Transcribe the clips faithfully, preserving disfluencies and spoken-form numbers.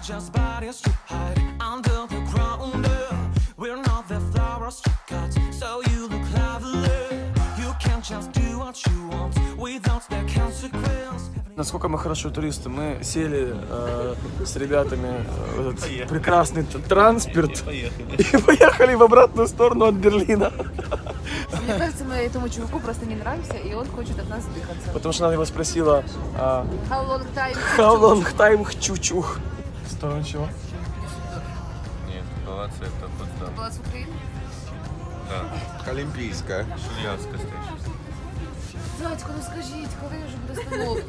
just bodies to hide under the ground. We're not the flowers to cut, so you look lovely. You can't just do what you want without the consequence. Насколько мы хорошие туристы, мы сели э, с ребятами в этот поехали. прекрасный транспорт и поехали. и поехали в обратную сторону от Берлина. Мне кажется, мы этому чуваку просто не нравимся, и он хочет от нас сдыхаться. Потому что она его спросила а, How long time? How long time чучух? Что, чего? Нет, палац это Потсдам. Палац Украины? Да. Олимпийская. Шульянская стоишь. Дядька, ну скажите, когда же будет остановка?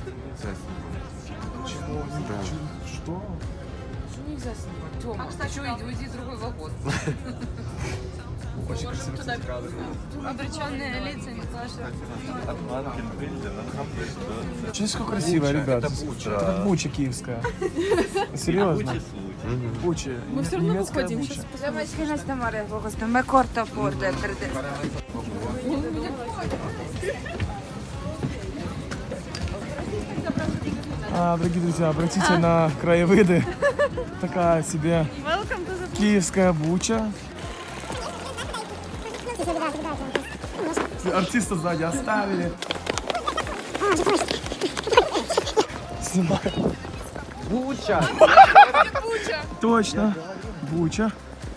Чего? Что? Что нельзя снимать? Тёма, а, кстати, что, уйди в другой вагон. Очень красиво, кстати, кадры. Обреченные лица, не наши. Очень сколько красиво, ребят. Это Буча. Это Буча киевская. Серьезно? Буча. Мы все равно выходим. А, дорогие друзья, обратите а. на краевыды. Такая себе киевская Буча. Артиста сзади оставили. Снимаю. Буча! Буча! Точно. Буча.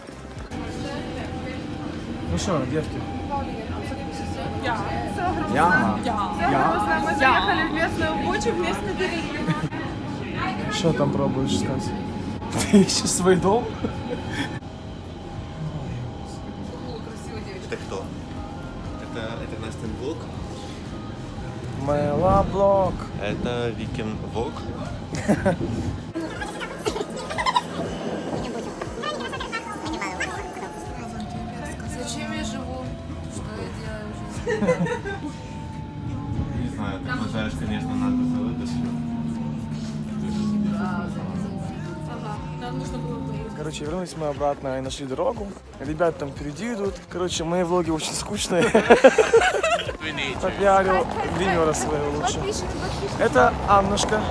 Ну что, девки? Я. Я. Я. Мы заехали в местную Бучу, в местный Берлин. Что там пробуешь сказать? Ты ищешь свой дом? Это кто? Это, это Настин Блок? Мэла Блок. Это Викин Вок. Зачем я живу? Что я делаю в жизни? Не знаю, ты уважаешь, конечно, надо за это все. Короче, вернулись мы обратно и нашли дорогу. Ребята там впереди идут. Короче, мои влоги очень скучные. Попиарил гримера своего лучше. Это Аннушка.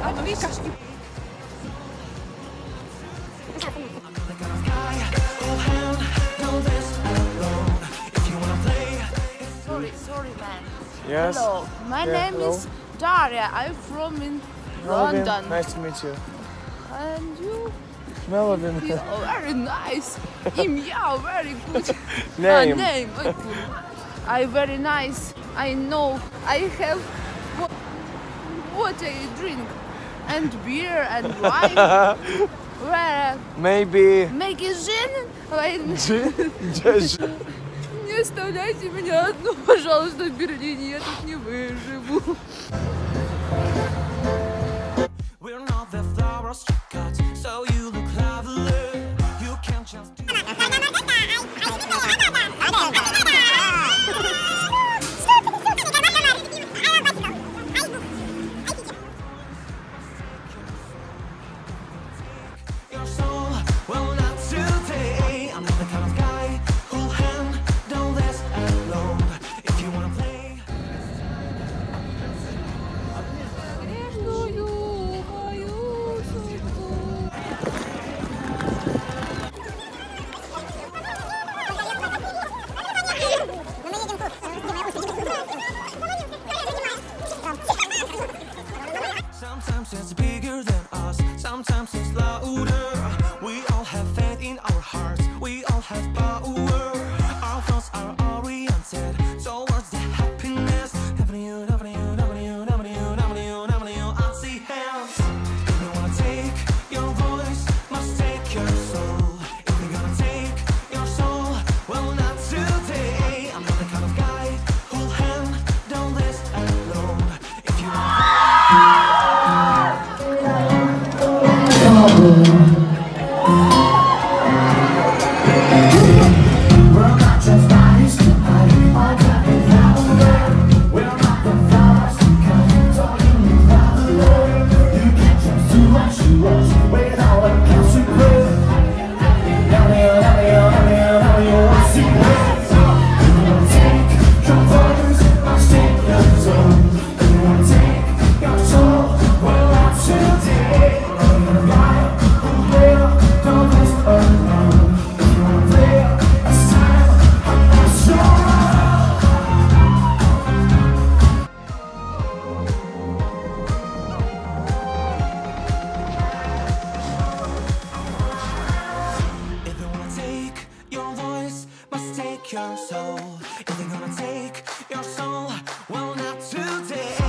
Sorry, sorry, man. Yes. Hello, my Yeah, name hello. is Daria. I'm from in Melvin, London. nice to meet you. And you? Melvin. Oh, very nice. Imya, very good. Name. Uh, name. uh, I very nice. I know. I have what, what I drink and beer and wine. Where Maybe. make a gin? Джи- Джи- Не оставляйте меня одну, пожалуйста, в Берлине. Я тут не выживу. We're not the flowers to cut, so you look lovely. You can't just do your soul. Well, not today. I'm not the kind of guy who'll handle this alone. If you wanna play. Sometimes it's bigger than us, sometimes it's louder. We all have faith in our hearts, we all have power. Our thoughts are oriented towards the happiness. W, W, W, W, W, W, I see hands. If you wanna take your voice, must take your soul. If you're gonna take your soul, well, not today. I'm not the kind of guy who'll handle this alone. If you we're not just bodies to hide, all that we have. We're not the flowers to cut, talking about the love. You can't just do what you want without a consequence. W, W, W, W, I see hands. You wanna take your voice, must take your soul. You wanna take your soul, well, not today. I'm gonna fly. take your soul. If they're gonna take your soul, well, not today.